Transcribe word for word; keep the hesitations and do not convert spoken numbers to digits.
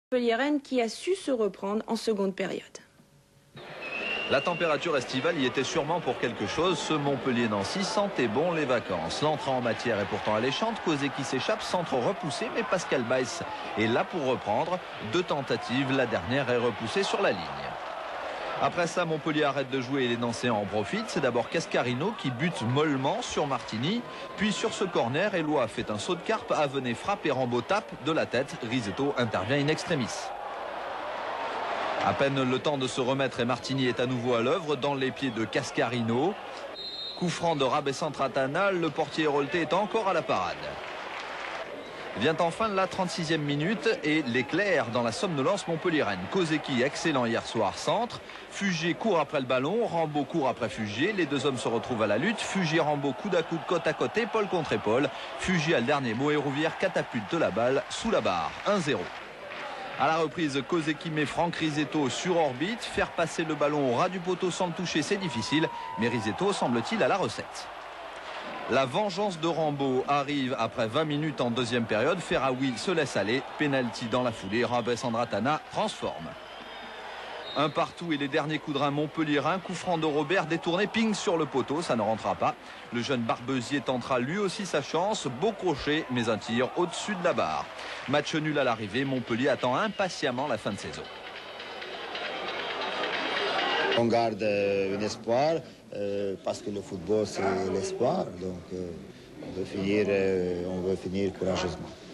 Montpellier-Rennes qui a su se reprendre en seconde période. La température estivale y était sûrement pour quelque chose. Ce Montpellier-Nancy sentait bon les vacances. L'entrée en matière est pourtant alléchante. Kozeki s'échappe, centre repoussé, mais Pascal Baes est là pour reprendre. Deux tentatives, la dernière est repoussée sur la ligne. Après ça, Montpellier arrête de jouer et les Nancéens en profitent. C'est d'abord Cascarino qui bute mollement sur Martini. Puis sur ce corner, Eloi fait un saut de carpe, Avenay frappe et Rambaud tape de la tête. Risetto intervient in extremis. À peine le temps de se remettre et Martini est à nouveau à l'œuvre dans les pieds de Cascarino. Coup franc de Rabessandratana, le portier Hérolté est encore à la parade. Vient enfin la trente-sixième minute et l'éclair dans la somnolence Montpellier-Rennes. Kozeki excellent hier soir, centre. Fugier court après le ballon, Rambaud court après Fugier. Les deux hommes se retrouvent à la lutte. Fugier-Rambaud coude à coude, côte à côte, épaule contre épaule. Fugier a le dernier mot et Rouvière catapulte la balle sous la barre. un zéro. À la reprise, Kozeki met Franck Risetto sur orbite. Faire passer le ballon au ras du poteau sans le toucher, c'est difficile. Mais Risetto semble-t-il à la recette. La vengeance de Rambaud arrive après vingt minutes en deuxième période. Ferraoui se laisse aller. Penalty dans la foulée. Rabessandratana transforme. Un partout et les derniers coups de rein Montpellier-Rennes. Coup franc de Robert détourné. Ping sur le poteau. Ça ne rentrera pas. Le jeune Barbezier tentera lui aussi sa chance. Beau crochet mais un tir au-dessus de la barre. Match nul à l'arrivée. Montpellier attend impatiemment la fin de saison. On garde un espoir euh, parce que le football c'est l'espoir, donc euh, on veut finir, euh, on veut finir courageusement.